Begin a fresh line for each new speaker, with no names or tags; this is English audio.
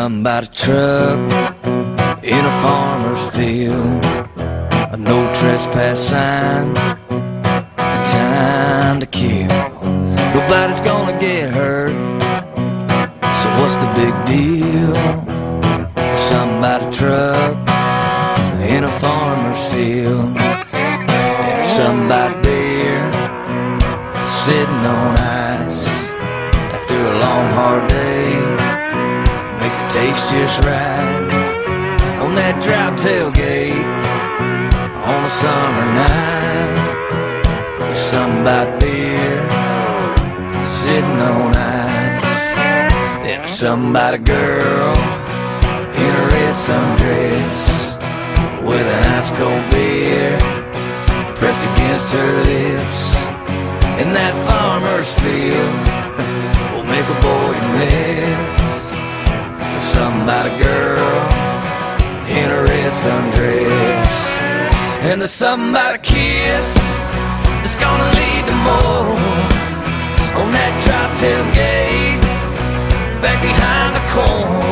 somebody truck in a farmer's field, a no trespass sign, and time to kill. Nobody's gonna get hurt, so what's the big deal? Somebody truck in a farmer's field, and somebody beer sitting on ice after a long hard day makes it taste just right on that dry tailgate on a summer night. With somebody beer sitting on ice, and somebody girl in a red sundress with an ice cold beer pressed against her lips. In that farmer's field will make a boy miss. Somebody girl in a red sundress, and the somebody kiss that's gonna lead to more on that drop tailgate back behind the corn.